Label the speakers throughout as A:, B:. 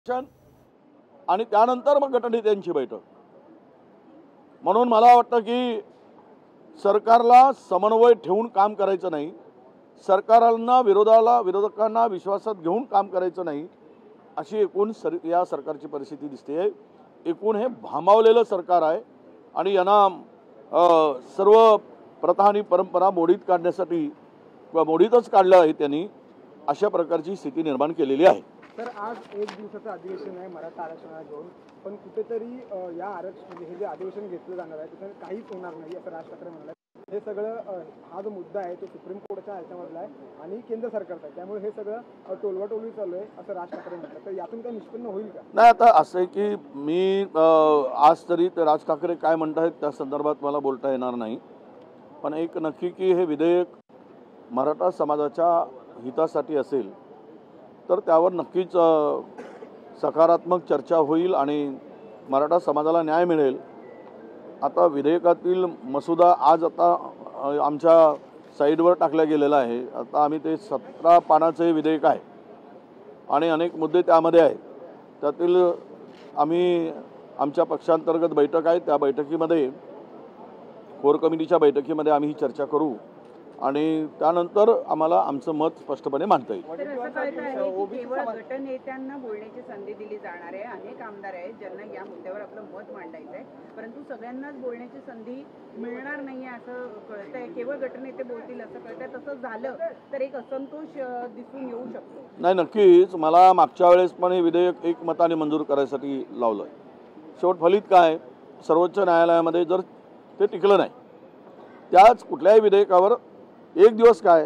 A: आणि त्यानंतर मग गटनेत्यांची बैठक। म्हणून मला वाटतं की सरकारला समन्वय ठेवून काम करायचं नाही, सरकारला विरोधकांना विश्वासात घेऊन काम करायचं नाही, अशी एकूण या सरकारची परिस्थिती दिसते। एकूण हे भांबावलेलं सरकार आहे आणि यांना सर्व प्रथा आणि परंपरा मोडीत काढण्यासाठी किंवा मोडीतच काढलं आहे त्यांनी, अशा प्रकारची स्थिती निर्माण केलेली आहे।
B: तर आज एक दिवसाचं अधिवेशन आहे मराठा आरक्षणाला घेऊन, पण कुठेतरी या आरक्षण हे जे अधिवेशन घेतलं जाणार आहे त्याच्यात काहीच होणार नाही असं राज ठाकरे म्हणाले। हे सगळं हा जो मुद्दा आहे तो सुप्रीम कोर्टाच्या ह्याच्यामधला आहे आणि केंद्र सरकारचा आहे, त्यामुळे हे सगळं टोलवाटोलवी चालू आहे असं राज ठाकरे म्हणतात। तर यातून काही निष्पन्न होईल का?
A: नाही, आता असं आहे की मी आज तरी राज ठाकरे काय म्हणतात त्या संदर्भात मला बोलता येणार नाही, पण एक नक्की की हे विधेयक मराठा समाजाच्या हितासाठी असेल तर त्यावर नक्कीच सकारात्मक चर्चा होईल आणि मराठा समाजाला न्याय मिळेल। आता विधेयकातील मसुदा आज आता आमच्या साईडवर टाकला गेलेला आहे। आता आम्ही ते 17 पानाचे विधेयक आहे आणि अनेक मुद्दे त्यामध्ये आहेत। त्यातील आम्ही आमच्या पक्षांतर्गत बैठक आहे, त्या बैठकीमध्ये कोर कमिटीच्या बैठकीमध्ये आम्ही ही चर्चा करू आणि त्यानंतर आम्हाला आमचं मत स्पष्टपणे मांडता येईल।
C: केवळ गटनेत्यांना बोलण्याची संधी दिली जाणार आहे। अनेक आमदार आहेत ज्यांना या मुद्द्यावर आपलं मत मांडायचं आहे, परंतु सगळ्यांनाच बोलण्याची संधी मिळणार नाहीये असं कळतंय। केवळ गटनेते बोलतील असं कळतंय, तसं झालं तर एक असंतोष दिसून येऊ शकतो।
A: नाही, नक्कीच मला मागच्या वेळेस पण हे विधेयक एकमताने मंजूर करायसाठी लावलं। शेवट फलित काय, सर्वोच्च न्यायालयामध्ये जर ते टिकलं नाही, त्याच कुठल्याही विधेयकावर एक दिवस काय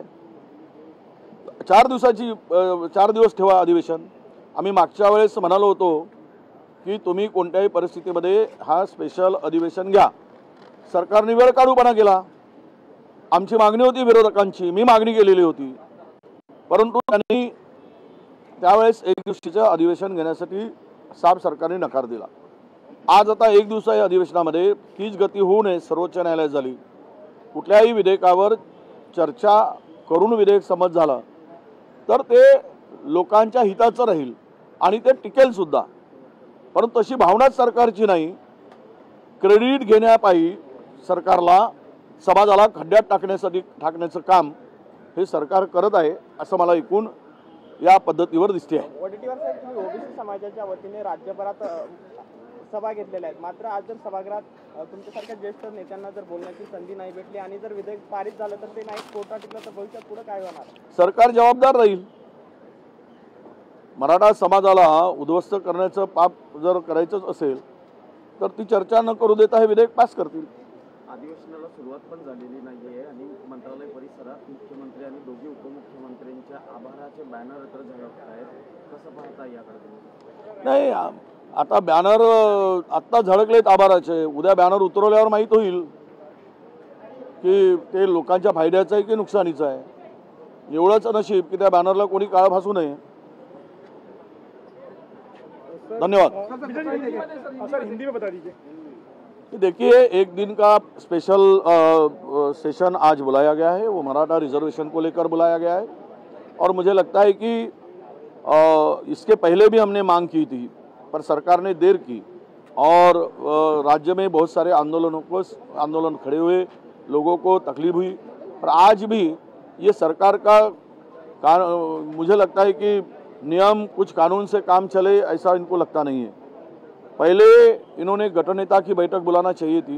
A: 4 दिवस ठेवा अधिवेशन। आम्ही मागच्या वेळेस म्हणालो होतो की तुम्ही कोणत्याही परिस्थितीमध्ये हा स्पेशल अधिवेशन घ्या। सरकारने वेळ काढूपणा केला। आमची मागणी होती विरोधकांची, मी मागणी केलेली होती, परंतु त्यांनी त्यावेळेस एक दिवसाचं अधिवेशन घेण्यासाठी साफ सरकारने नकार दिला। आज आता एक दिवसाच्या अधिवेशनामध्ये तीच गती होऊ नये, सर्वोच्च न्यायालयात झाली। कुठल्याही विधेयकावर चर्चा करून विधेयक संमत झालं तर ते लोकांच्या हिताचं राहील आणि ते टिकेल सुद्धा, परंतु तशी भावनाच सरकारची नाही। क्रेडिट घेण्यापायी सरकारला समाजाला खड्ड्यात टाकण्याचं काम हे सरकार करत आहे असं मला एकूण या पद्धतीवर दिसते आहे।
B: वडेट्टीवार साहेब, तुम्ही ओबीसी समाजाच्या वतीने राज्यभरात सभा घेतलेल्या आहेत, मात्र आज जर सभागृहात तुमच्यासारख्या ज्येष्ठ नेत्यांना जर बोलण्याची संधी नाही भेटली आणि जर विधेयक पारित झालं तर ते नाही कोर्टात टिकलं तर भविष्यात पुढे काय होणार?
A: सरकार जबाबदार राहील। मराठा समाजाला उद्ध्वस्त करण्याचं पाप जर करायचंच असेल तर ती चर्चा न करू देता हे विधेयक पास करतील।
D: अधिवेशनाला सुरुवात पण झालेली नाहीये आणि मंत्रालय परिसरात मुख्यमंत्री आणि दोघी उपमुख्यमंत्र्यांच्या आभाराचे बॅनर तर झळकत आहेत, कसं पाहता याकडे?
A: नाही, आता बॅनर आत्ता झळकलेत आभाराचे, उद्या बॅनर उतरवल्यावर माहीत होईल की ते लोकांच्या फायद्याचं आहे की नुकसानीचं आहे। एवढंच नशीब की त्या बॅनरला कोणी काळ फासू नये। धन्यवाद।
B: हिंदी में बता दीजिए।
A: देखिए, एक दिन का स्पेशल सेशन आज बुलाया गया है, वो मराठा रिजर्वेशन को लेकर बुलाया गया है और मुझे लगता है कि इसके पहले भी हमने मांग की थी पर सरकार ने देर की और राज्य में बहुत सारे आंदोलन खड़े हुए, लोगों को तकलीफ हुई, पर आज भी ये सरकार का मुझे लगता है कि नियम कुछ कानून से काम चले ऐसा इनको लगता नहीं है। पहले इन्होंने गटनेता की बैठक बुलाना चाहिए थी,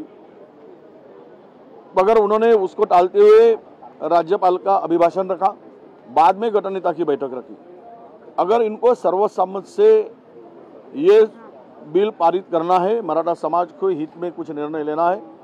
A: मगर उन्होंने उसको टालते हुए राज्यपाल का अभिभाषण रखा, बाद में गटनेता की बैठक रखी। अगर इनको सर्वसम्मत से ये बिल पारित करना है, मराठा समाज को हित में कुछ निर्णय लेना है,